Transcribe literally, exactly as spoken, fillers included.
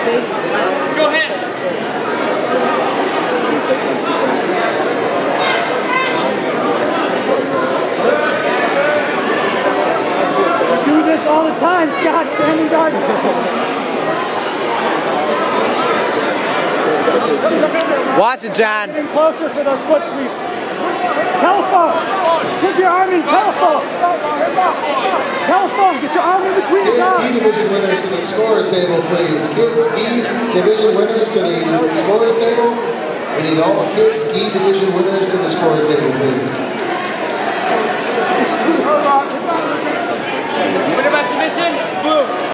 Go ahead. We do this all the time, Scott, standing guard. Watch it, John. Getting closer for those foot sweeps. Telephone. Put your arm in telephone. Telephone. Get your arm in between your Kids arms. Ski Division winners to the scorers table, please. Kids Ski Division winners to the scorers table. We need all Kids Ski Division winners to the scorers table, please. Winner by submission, boom.